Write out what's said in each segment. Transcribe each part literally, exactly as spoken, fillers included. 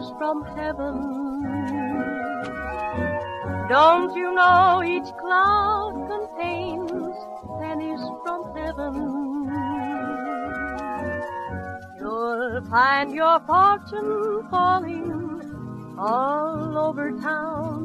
pennies from heaven. Don't you know each cloud contains pennies from heaven? You'll find your fortune falling all over town.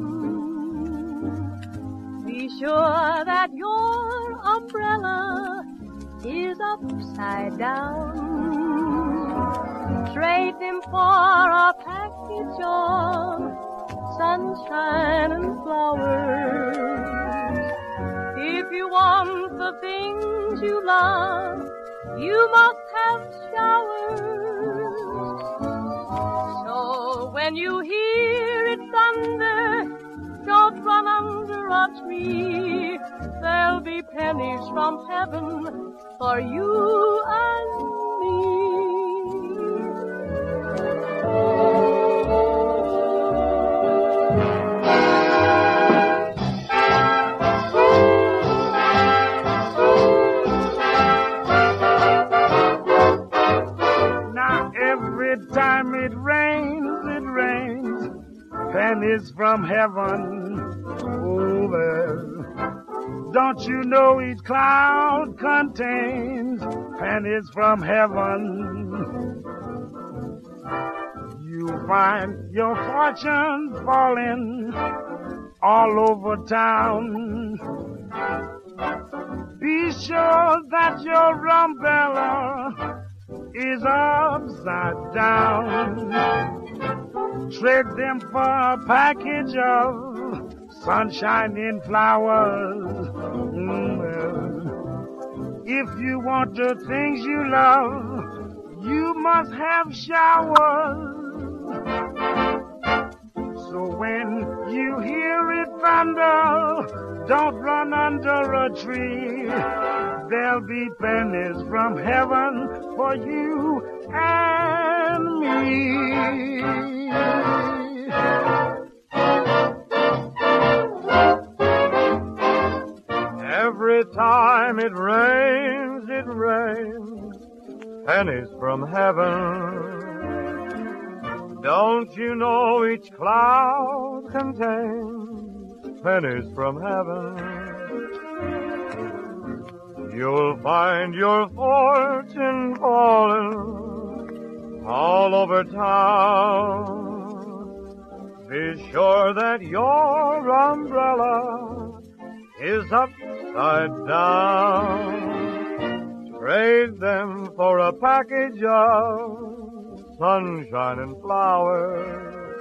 Be sure that your umbrella is upside down. Trade them for a package of sunshine and flowers. If you want the things you love, you must have showers. So when you hear it thunder, don't run under a tree. There'll be pennies from heaven for you and me. Now every time it rains, it rains pennies from heaven. Oh, well, don't you know each cloud contains pennies from heaven? You find your fortune falling all over town. Be sure that your umbrella is upside down. Trade them for a package of sunshine and flowers. Mm, well, if you want the things you love, you must have showers. So when you hear it thunder, don't run under a tree. There'll be pennies from heaven for you and me. Every time it rains, it rains pennies from heaven. Don't you know each cloud contains pennies from heaven? You'll find your fortune falling all over town. Be sure that your umbrella is upside down. Trade them for a package of sunshine and flowers.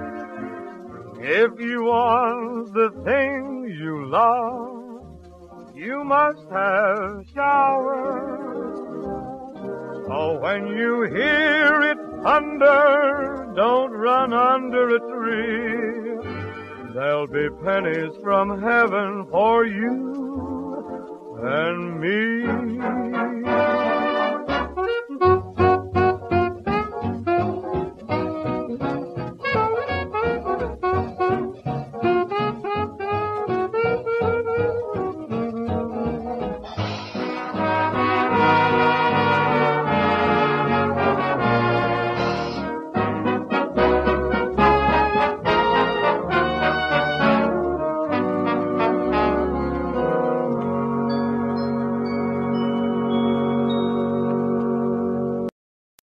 If you want the things you love, you must have showers. So when you hear it thunder, don't run under a tree. There'll be pennies from heaven for you and me.